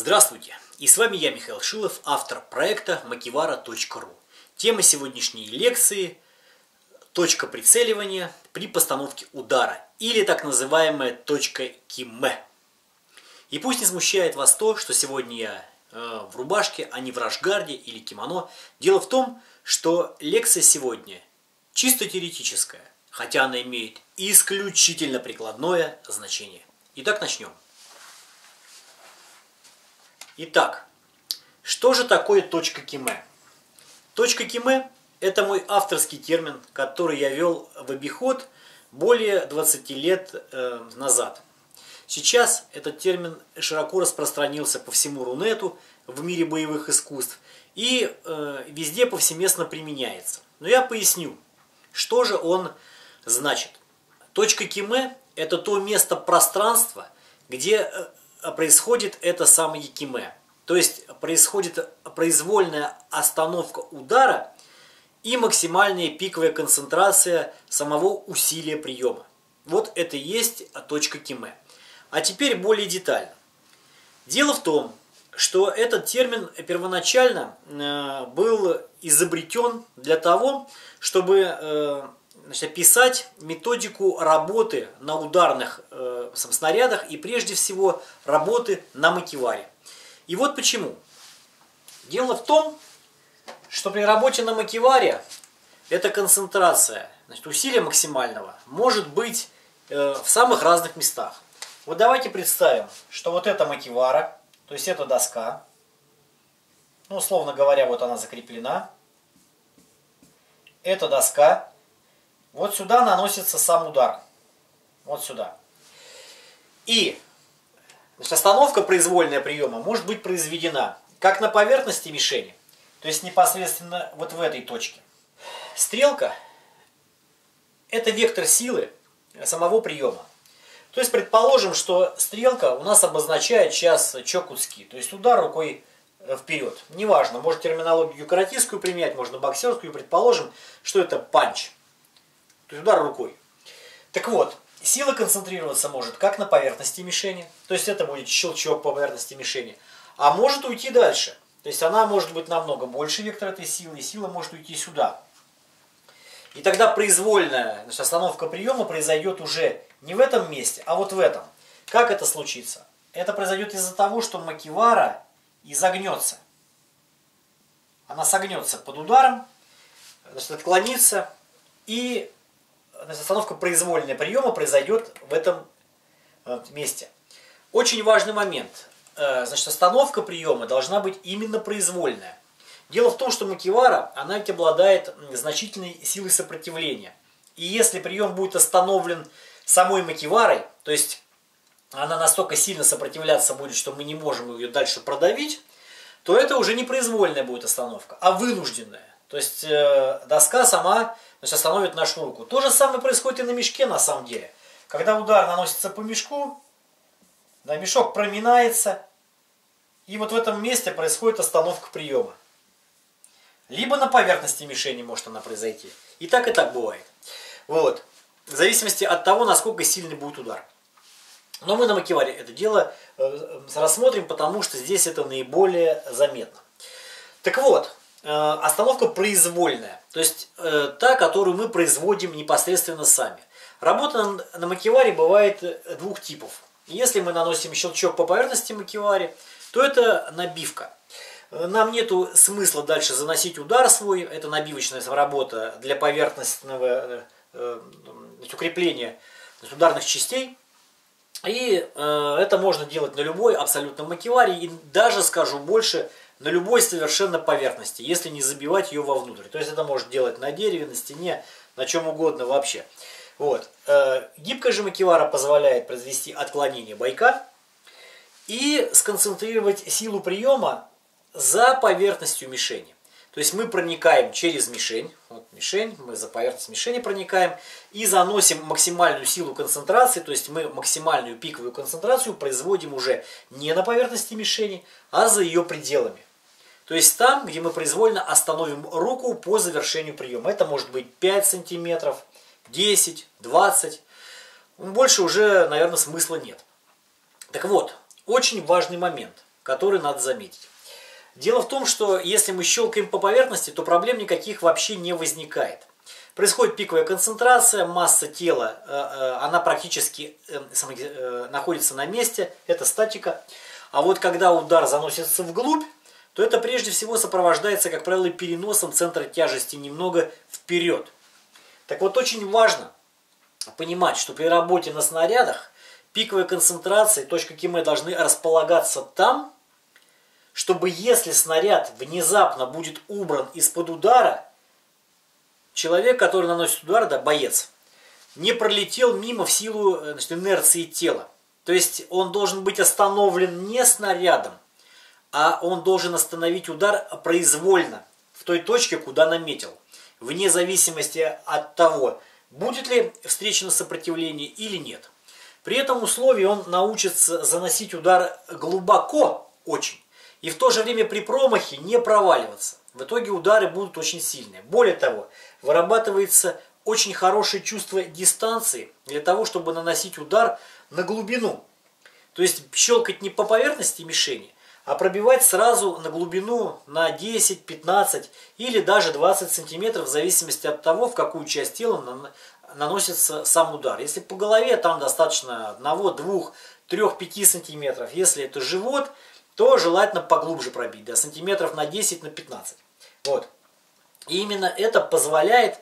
Здравствуйте! И с вами я, Михаил Шилов, автор проекта Makivara.ru. Тема сегодняшней лекции – точка прицеливания при постановке удара, или так называемая точка киме. И пусть не смущает вас то, что сегодня я в рубашке, а не в рашгарде или кимоно. Дело в том, что лекция сегодня чисто теоретическая, хотя она имеет исключительно прикладное значение. Итак, начнем. Итак, что же такое точка киме? Точка киме – это мой авторский термин, который я ввел в обиход более 20 лет назад. Сейчас этот термин широко распространился по всему Рунету в мире боевых искусств и везде повсеместно применяется. Но я поясню, что же он значит. Точка киме – это то место пространства, где происходит это самое киме. То есть происходит произвольная остановка удара и максимальная пиковая концентрация самого усилия приема. Вот это и есть точка киме. А теперь более детально. Дело в том, что этот термин первоначально был изобретен для того, чтобы описать методику работы на ударных снарядах и прежде всего работы на макиваре. И вот почему. Дело в том, что при работе на макиваре эта концентрация, усилия максимального может быть в самых разных местах. Вот давайте представим, что вот это макивара, то есть это доска, ну, условно говоря, вот она закреплена. Эта доска. Вот сюда наносится сам удар. Вот сюда. И остановка произвольная приема может быть произведена как на поверхности мишени, то есть непосредственно вот в этой точке. Стрелка – это вектор силы самого приема. То есть предположим, что стрелка у нас обозначает сейчас чокутски, то есть удар рукой вперед. Неважно, можно терминологию каратистскую применять, можно боксерскую. Предположим, что это панч. То есть удар рукой. Так вот, сила концентрироваться может как на поверхности мишени, то есть это будет щелчок по поверхности мишени, а может уйти дальше. То есть она может быть намного больше вектор этой силы, и сила может уйти сюда. И тогда произвольная остановка приема произойдет уже не в этом месте, а вот в этом. Как это случится? Это произойдет из-за того, что макивара изогнется. Она согнется под ударом, отклонится, и остановка произвольного приема произойдет в этом месте. Очень важный момент. Остановка приема должна быть именно произвольная. Дело в том, что макивара, она ведь обладает значительной силой сопротивления. И если прием будет остановлен самой макиварой, то есть она настолько сильно сопротивляться будет, что мы не можем ее дальше продавить, то это уже не произвольная будет остановка, а вынужденная. То есть доска сама остановит нашу руку. То же самое происходит и на мешке на самом деле. Когда удар наносится по мешку, да, мешок проминается, и вот в этом месте происходит остановка приема. Либо на поверхности мишени может она произойти. И так бывает. Вот. В зависимости от того, насколько сильный будет удар. Но мы на макиваре это дело рассмотрим, потому что здесь это наиболее заметно. Так вот, остановка произвольная. То есть та, которую мы производим непосредственно сами. Работа на макиваре бывает двух типов. Если мы наносим щелчок по поверхности макиваре, то это набивка. Нам нету смысла дальше заносить удар свой. Это набивочная работа для поверхностного укрепления ударных частей. И это можно делать на любой абсолютно макиваре. И даже, скажу больше, на любой совершенно поверхности, если не забивать ее вовнутрь. То есть это можно делать на дереве, на стене, на чем угодно вообще. Вот. Гибкая же макивара позволяет произвести отклонение бойка и сконцентрировать силу приема за поверхностью мишени. То есть мы проникаем через мишень, вот мишень, мы за поверхность мишени проникаем и заносим максимальную силу концентрации, то есть мы максимальную пиковую концентрацию производим уже не на поверхности мишени, а за ее пределами. То есть там, где мы произвольно остановим руку по завершению приема. Это может быть 5 сантиметров, 10, 20. Больше уже, наверное, смысла нет. Так вот, очень важный момент. который надо заметить. Дело в том, что если мы щелкаем по поверхности, то проблем никаких вообще не возникает. Происходит пиковая концентрация, масса тела, она практически находится на месте, это статика. А вот когда удар заносится вглубь, то это прежде всего сопровождается, как правило, переносом центра тяжести немного вперед. Так вот, очень важно понимать, что при работе на снарядах пиковая концентрация и точка Киме должны располагаться там, чтобы если снаряд внезапно будет убран из-под удара, человек, который наносит удар, да, боец, не пролетел мимо в силу, значит, инерции тела. То есть он должен быть остановлен не снарядом, а он должен остановить удар произвольно в той точке, куда наметил, вне зависимости от того, будет ли встречено сопротивление или нет. При этом условии он научится заносить удар глубоко очень и в то же время при промахе не проваливаться. В итоге удары будут очень сильные. Более того, вырабатывается очень хорошее чувство дистанции для того, чтобы наносить удар на глубину. То есть щелкать не по поверхности мишени, а пробивать сразу на глубину на 10, 15 или даже 20 сантиметров, в зависимости от того, в какую часть тела наносится сам удар. Если по голове, там достаточно 1, 2, 3, 5 сантиметров. Если это живот, то желательно поглубже пробить, да, сантиметров на 10, на 15. Вот. И именно это позволяет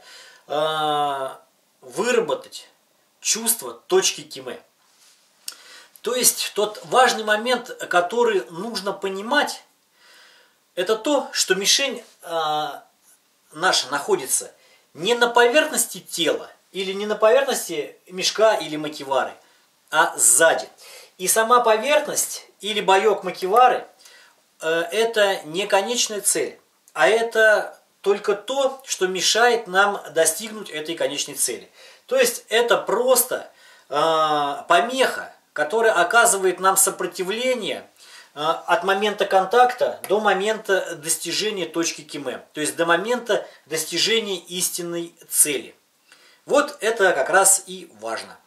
выработать чувство точки Киме. То есть тот важный момент, который нужно понимать, это то, что мишень наша находится не на поверхности тела или не на поверхности мешка или макивары, а сзади. И сама поверхность или боек макивары это не конечная цель, а это только то, что мешает нам достигнуть этой конечной цели. То есть это просто помеха, которая оказывает нам сопротивление от момента контакта до момента достижения точки Киме, то есть до момента достижения истинной цели. Вот это как раз и важно.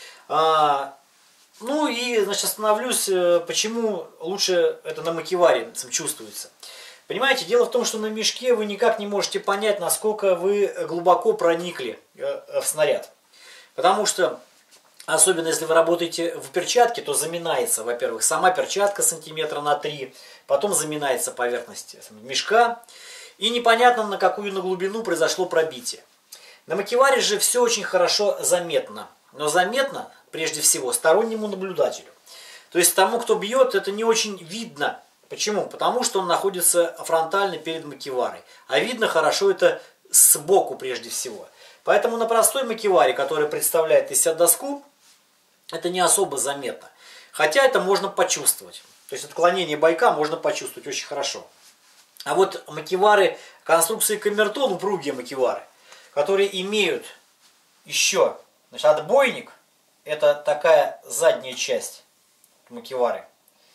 Ну и, значит, остановлюсь, почему лучше это на макиваре чувствуется. Понимаете, дело в том, что на мешке вы никак не можете понять, насколько вы глубоко проникли в снаряд. Потому что, особенно если вы работаете в перчатке, то заминается, во-первых, сама перчатка сантиметра на 3, потом заминается поверхность мешка, и непонятно, на какую глубину произошло пробитие. На макиваре же все очень хорошо заметно, но заметно прежде всего стороннему наблюдателю. То есть тому, кто бьет, это не очень видно. Почему? Потому что он находится фронтально перед макиварой. А видно хорошо это сбоку прежде всего. Поэтому на простой макиваре, который представляет из себя доску, это не особо заметно. Хотя это можно почувствовать. То есть отклонение бойка можно почувствовать очень хорошо. А вот макивары конструкции камертон, упругие макивары, которые имеют еще, значит, отбойник, это такая задняя часть макивары.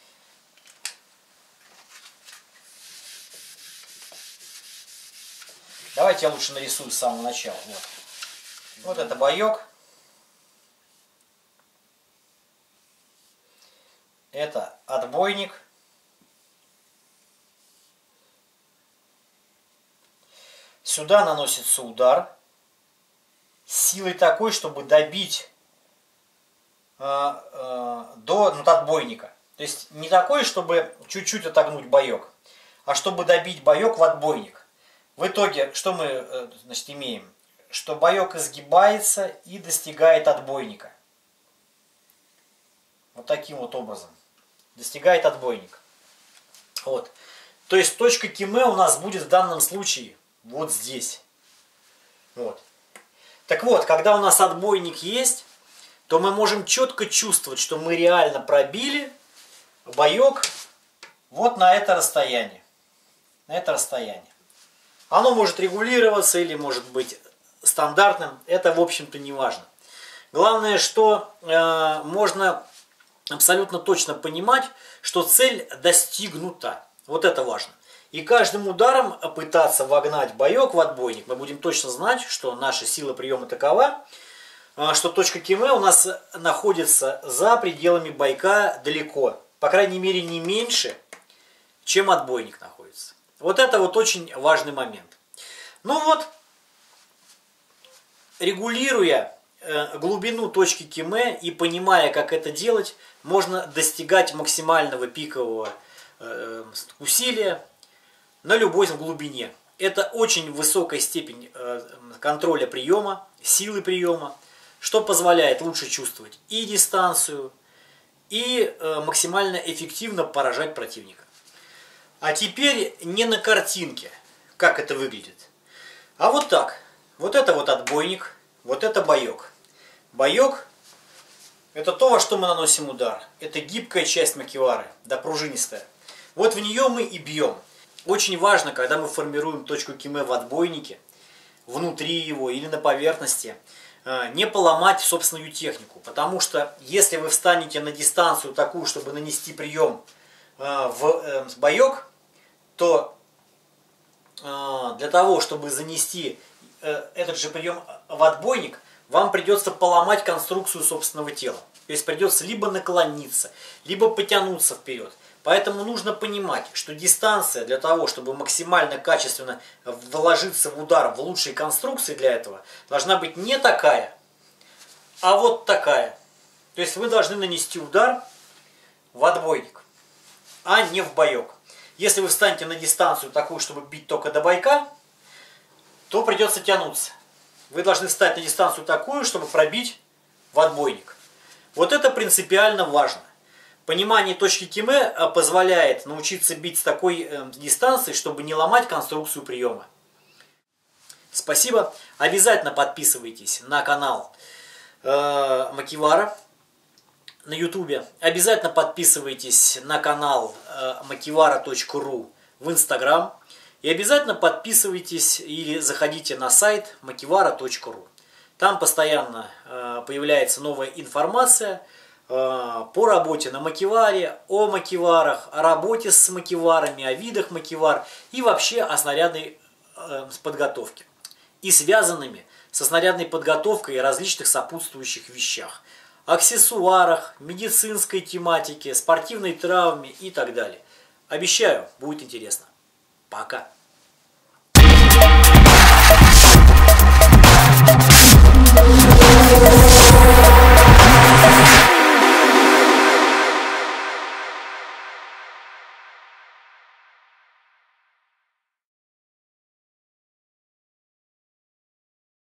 Давайте я лучше нарисую с самого начала. Вот это боек. Это отбойник. Сюда наносится удар силой такой, чтобы добить до отбойника. То есть не такой, чтобы чуть-чуть отогнуть боек, а чтобы добить боек в отбойник. В итоге, что мы, значит, имеем? Что боек изгибается и достигает отбойника. Вот таким вот образом. Достигает отбойник. Вот. То есть точка Киме у нас будет в данном случае вот здесь. Вот. Так вот, когда у нас отбойник есть, то мы можем четко чувствовать, что мы реально пробили боек вот на это расстояние. На это расстояние. Оно может регулироваться или может быть стандартным. Это, в общем-то, не важно. Главное, что можно абсолютно точно понимать, что цель достигнута. Вот это важно. И каждым ударом пытаться вогнать боек в отбойник, мы будем точно знать, что наша сила приема такова, что точка Киме у нас находится за пределами бойка далеко. По крайней мере, не меньше, чем отбойник находится. Вот это вот очень важный момент. Ну вот, регулируя глубину точки Киме и понимая, как это делать, можно достигать максимального пикового усилия на любой глубине. Это очень высокая степень контроля приема, силы приема, что позволяет лучше чувствовать и дистанцию, и максимально эффективно поражать противника. А теперь не на картинке, как это выглядит, а вот так. Вот это вот отбойник, вот это боек. Боек – это то, во что мы наносим удар. Это гибкая часть макивары, да, пружинистая. Вот в нее мы и бьем. Очень важно, когда мы формируем точку Киме в отбойнике, внутри его или на поверхности, не поломать собственную технику. Потому что если вы встанете на дистанцию такую, чтобы нанести прием в боек, то для того, чтобы занести этот же прием в отбойник, вам придется поломать конструкцию собственного тела. То есть придется либо наклониться, либо потянуться вперед. Поэтому нужно понимать, что дистанция для того, чтобы максимально качественно вложиться в удар в лучшие конструкции для этого, должна быть не такая, а вот такая. То есть вы должны нанести удар в отбойник, а не в боек. Если вы встанете на дистанцию такую, чтобы бить только до бойка, то придется тянуться. Вы должны встать на дистанцию такую, чтобы пробить в отбойник. Вот это принципиально важно. Понимание точки Киме позволяет научиться бить с такой дистанции, чтобы не ломать конструкцию приема. Спасибо. Обязательно подписывайтесь на канал Макивара на ютубе. Обязательно подписывайтесь на канал makivara.ru в инстаграм. И обязательно подписывайтесь или заходите на сайт makivara.ru. Там постоянно появляется новая информация по работе на макиваре, о макиварах, о работе с макиварами, о видах макивар и вообще о снарядной подготовке. И связанными со снарядной подготовкой и различных сопутствующих вещах. Аксессуарах, медицинской тематике, спортивной травме и так далее. Обещаю, будет интересно. Пока.